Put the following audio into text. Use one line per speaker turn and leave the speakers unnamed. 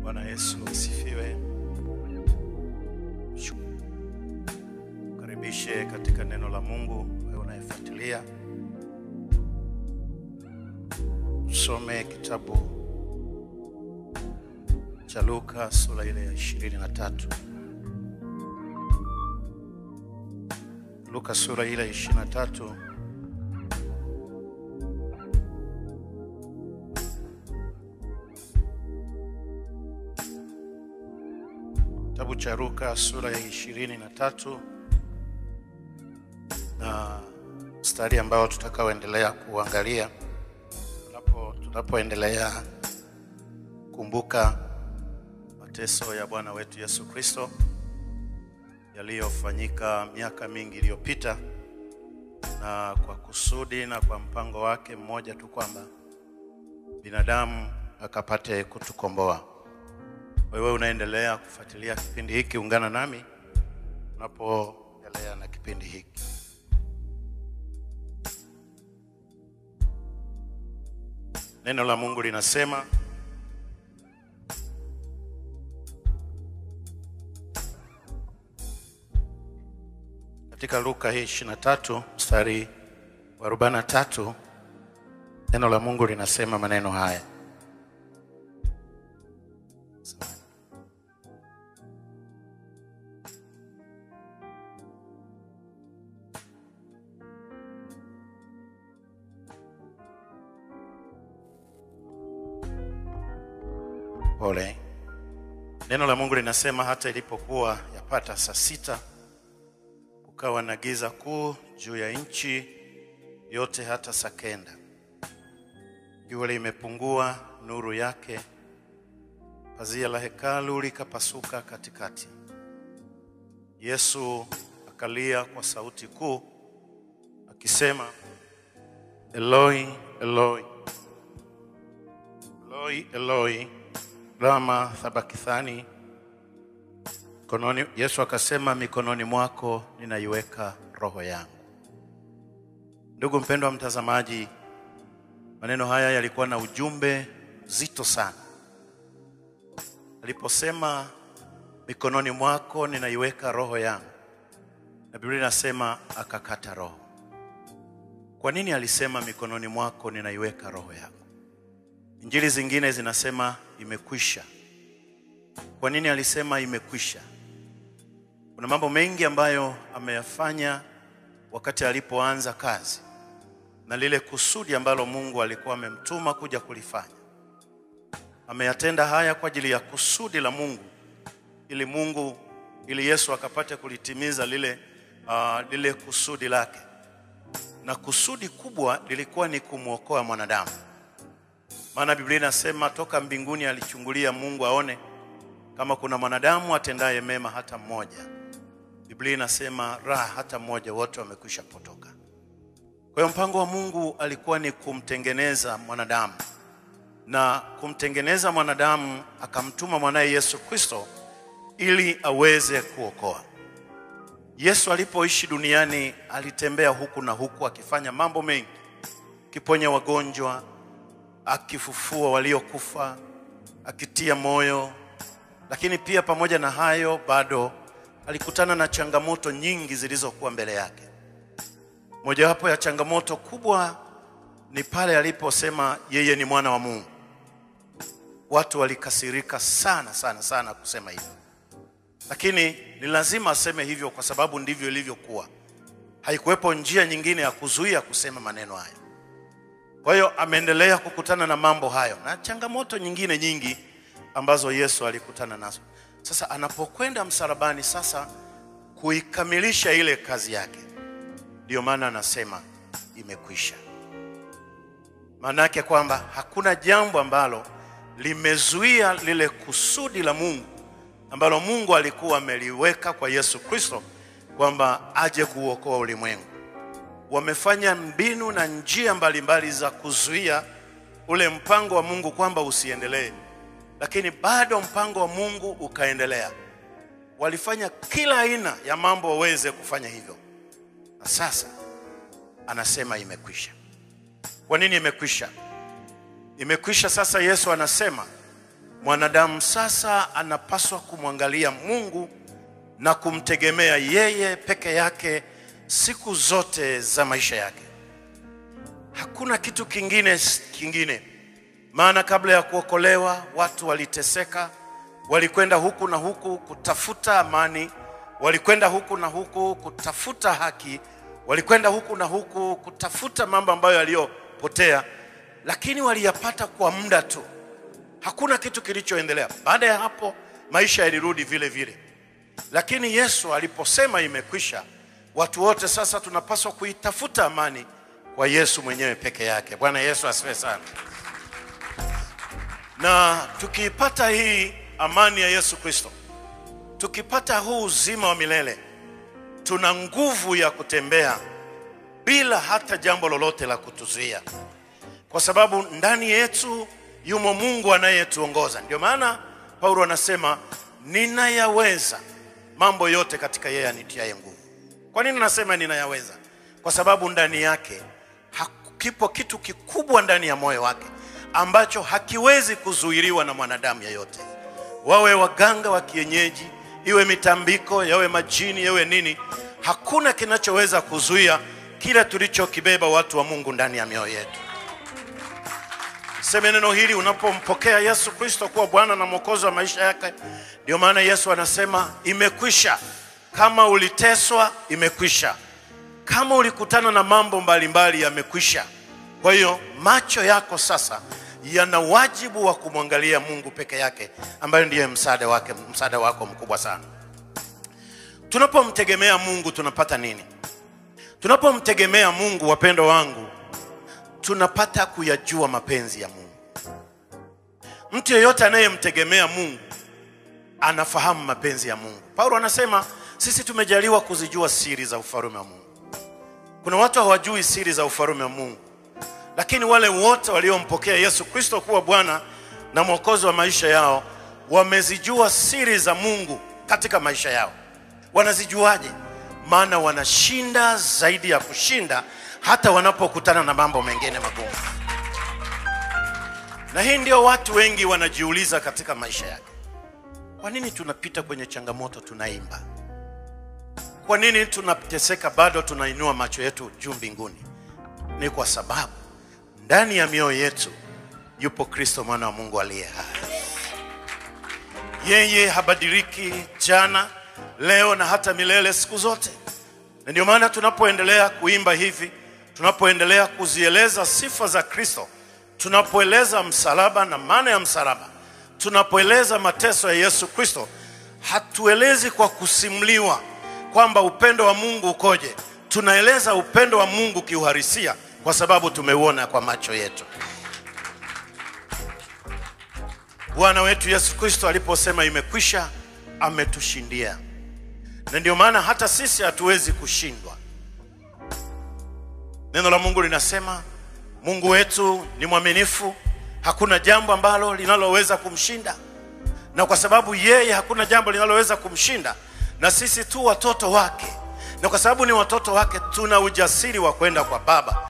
Bwana Yesu asifiwe. Karibishe katika neno la Mungu wewe unayefuatilia. Tusome kitabu cha Luka sura ile ya 23. Luka sura ile ya 23. Kitabu cha Luka sura ya 23 na mstari ambao tutakaoendelea kuangalia tunapoendelea kumbuka mateso ya Bwana wetu Yesu Kristo yaliyofanyika miaka mingi iliyopita, na kwa kusudi na kwa mpango wake mmoja tu kwamba binadamu akapate kutukomboa. Wewe unaendelea kufuatilia kipindi hiki, ungana nami unapoendelea na kipindi hiki. Neno la Mungu linasema katika Luka 23 mstari wa 43, neno la Mungu linasema maneno haya. Pole. Neno la Mungu linasema hata ilipokuwa yapata saa 6 ukawa na giza kuu juu ya nchi yote hata saa 9. Jua limepungua nuru yake, pazia la hekalu likapasuka katikati. Yesu akalia kwa sauti kuu akisema, Eloi, Eloi, Eloi, Eloi, lama sabakthani. Yesu akasema, mikononi mwako ninaiweka roho yangu. Ndugu mpendwa mtazamaji, maneno haya yalikuwa na ujumbe mzito sana. Aliposema mikononi mwako ninaiweka roho yangu, na Biblia inasema akakata roho. Kwa nini alisema mikononi mwako ninaiweka roho yangu? Injili zingine zinasema imekwisha. Kwa nini alisema imekwisha? Kuna mambo mengi ambayo ameyafanya wakati alipoanza kazi, na lile kusudi ambalo Mungu alikuwa amemtuma kuja kulifanya. Ameyatenda haya kwa ajili ya kusudi la Mungu, ili Yesu akapate kulitimiza lile kusudi lake. Na kusudi kubwa lilikuwa ni kumwokoa mwanadamu. Maana Biblia inasema toka mbinguni alichungulia Mungu aone kama kuna mwanadamu atendaye mema hata mmoja. Biblia inasema hata mmoja, wote wamekwisha potoka. Kwa hiyo mpango wa Mungu alikuwa ni kumtengeneza mwanadamu, na kumtengeneza mwanadamu akamtuma mwanae Yesu Kristo ili aweze kuokoa. Yesu alipoishi duniani alitembea huku na huku akifanya mambo mengi, akiponya wagonjwa, akifufua waliokufa, akitia moyo. Lakini pia pamoja na hayo bado alikutana na changamoto nyingi zilizokuwa mbele yake. Mojawapo ya changamoto kubwa ni pale aliposema yeye ni mwana wa Mungu. Watu walikasirika sana kusema hivyo. Lakini ni lazima aseme hivyo kwa sababu ndivyo ilivyokuwa. Haikuwepo njia nyingine ya kuzuia kusema maneno hayo. Kwa hiyo ameendelea kukutana na mambo hayo na changamoto nyingine nyingi ambazo Yesu alikutana nazo. Sasa anapokwenda msalabani sasa kuikamilisha ile kazi yake, ndio maana anasema imekwisha. Maana yake kwamba hakuna jambo ambalo limezuia lile kusudi la Mungu ambalo Mungu alikuwa ameliweka kwa Yesu Kristo kwamba aje kuokoa ulimwengu. Wamefanya mbinu na njia mbalimbali za kuzuia ule mpango wa Mungu kwamba usiendelee, lakini bado mpango wa Mungu ukaendelea. Walifanya kila aina ya mambo waweze kufanya hivyo, na sasa anasema imekwisha. Kwa nini imekwisha? Imekwisha. Sasa Yesu anasema mwanadamu sasa anapaswa kumwangalia Mungu na kumtegemea yeye peke yake siku zote za maisha yake. Hakuna kitu kingine. Maana kabla ya kuokolewa watu waliteseka, walikwenda huku na huku kutafuta amani, walikwenda huku na huku kutafuta haki, walikwenda huku na huku kutafuta mambo ambayo yaliyopotea, lakini waliyapata kwa muda tu. Hakuna kitu kilichoendelea. Baada ya hapo maisha yalirudi vile vile. Lakini Yesu aliposema imekwisha, watu wote sasa tunapaswa kuitafuta amani kwa Yesu mwenyewe peke yake. Bwana Yesu asifiwe sana. Na tukipata hii amani ya Yesu Kristo, tukipata huu uzima wa milele, tuna nguvu ya kutembea bila hata jambo lolote la kutuzuia, kwa sababu ndani yetu yumo Mungu anayetuongoza. Ndio maana Paulo anasema ninayaweza mambo yote katika yeye anitiaye nguvu. Kwa nini nasema ninayaweza? Kwa sababu ndani yake kipo kitu kikubwa ndani ya moyo wake ambacho hakiwezi kuzuiliwa na mwanadamu yeyote. Wawe waganga wa kienyeji, iwe mitambiko, yawe majini, yawe nini, hakuna kinachoweza kuzuia kila tulichokibeba watu wa Mungu ndani ya mioyo yetu. Sema neno hili unapompokea Yesu Kristo kuwa Bwana na Mwokozi wa maisha yake. Ndio maana Yesu anasema imekwisha. Kama uliteswa, imekwisha. Kama ulikutana na mambo mbalimbali, yamekwisha. Kwa hiyo macho yako sasa yana wajibu wa kumwangalia Mungu peke yake, ambaye ndiye msaada wako mkubwa sana. Tunapomtegemea Mungu tunapata nini? Tunapomtegemea Mungu, wapendo wangu, tunapata kuyajua mapenzi ya Mungu. Mtu yeyote anayemtegemea Mungu anafahamu mapenzi ya Mungu. Paulo anasema sisi tumejaliwa kuzijua siri za ufalme wa Mungu. Kuna watu hawajui siri za ufalme wa Mungu, lakini wale wote waliompokea Yesu Kristo kuwa Bwana na Mwokozi wa maisha yao wamezijua siri za Mungu katika maisha yao. Wanazijuaje? Maana wanashinda zaidi ya kushinda hata wanapokutana na mambo mengine magumu. Na hii ndio watu wengi wanajiuliza katika maisha yake. Kwa nini tunapita kwenye changamoto tunaimba? Kwa nini tunateseka bado tunainua macho yetu juu mbinguni? Ni kwa sababu ndani ya mioyo yetu yupo Kristo mwana wa Mungu aliye hai. Yeye habadiliki, jana, leo na hata milele, siku zote. Na ndio maana tunapoendelea kuimba hivi, tunapoendelea kuzieleza sifa za Kristo, tunapoeleza msalaba na maana ya msalaba, tunapoeleza mateso ya Yesu Kristo, hatuelezi kwa kusimuliwa kwamba upendo wa Mungu ukoje. Tunaeleza upendo wa Mungu kiuhalisia kwa sababu tumeuona kwa macho yetu. Bwana wetu Yesu Kristo aliposema imekwisha, ametushindia. Na ndio maana hata sisi hatuwezi kushindwa. Neno la Mungu linasema Mungu wetu ni mwaminifu, hakuna jambo ambalo linaloweza kumshinda. Na kwa sababu yeye hakuna jambo linaloweza kumshinda, na sisi tu watoto wake, na kwa sababu ni watoto wake, tuna ujasiri wa kwenda kwa Baba.